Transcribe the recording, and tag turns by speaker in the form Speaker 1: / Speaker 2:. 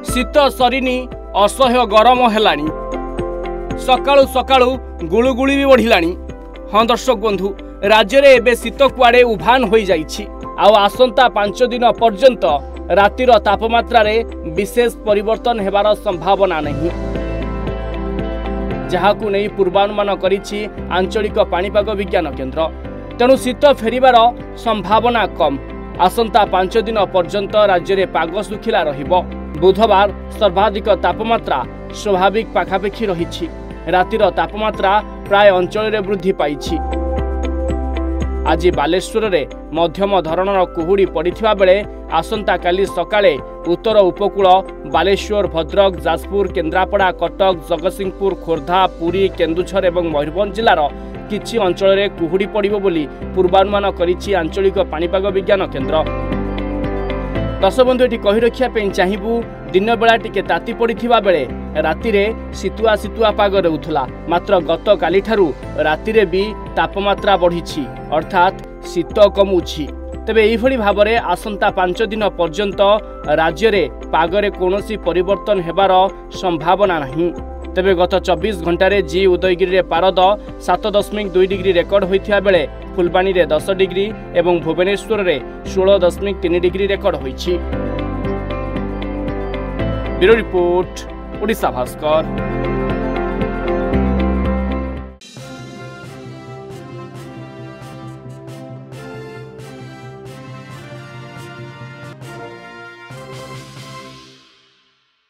Speaker 1: शीत सरीनी असह्य गरम हेलानी सकाळु सकाळु गुळुगुळी भी बढ़िलानी। हाँ दर्शक बंधु, राज्य में एबे शीत कुआड़े उभान हो जाइछि। आउ आसंता 5 दिन पर्यंत रातिर तापमात्रा रे विशेष परिवर्तन हेबार संभावना नहीं, जहाकु नहीं पूर्वानुमान करिछि आंचलिक पाणीपाग विज्ञान केन्द्र। तेणु शीत फेरिबार संभावना कम। आसंता 5 दिन पर्यंत राज्य में पाग सुखिला रहिबो। बुधवार सर्वाधिक तापमात्रा स्वाभाविक पाखापाखि रहिछि। रातिर तापमात्रा प्राय अंचल में वृद्धि पाई। आज बालेश्वर रे मध्यम धरणर कुहुड़ी पड़िथिबा बेले आसंता काली सकाळे उत्तर उपकूल बालेश्वर, भद्रक, जाजपुर, केन्द्रापड़ा, कटक, जगतसिंहपुर, खोर्धा, पुरी, केन्दुझर एवं मयूरभंज जिलार किछि अंचल में कुहुड़ी पड़िबो बोली पूर्वानुमान करिछि आंचलिक पाणीपाग विज्ञान केन्द्र। दर्शक बंधु, ये कही रखा चाहबू दिन बेला टिके ताती पड़िथिबा बेले रातिरे शीतुआ शीतुआ पाग रहउथला। मात्र गत काली ठारू रातिरे भी तापमात्रा बढ़िछि, अर्थात शीत कमुछि। तेबे एहिभଳି भाबरे आसंता 5 दिन पर्यंत राज्य रे पागरे कोनोसी परिवर्तन हेबार संभावना नहीं। तेबे गत 24 घंटे जी उदयगिरी रे पारद 7.2 डिग्री रेकर्ड होइथिया बेले फुलबाणी रे 10 डिग्री एवं भुवनेश्वर रे 16.3 डिग्री रेकर्ड होइछि। Bureau report, Odisha Bhaskar.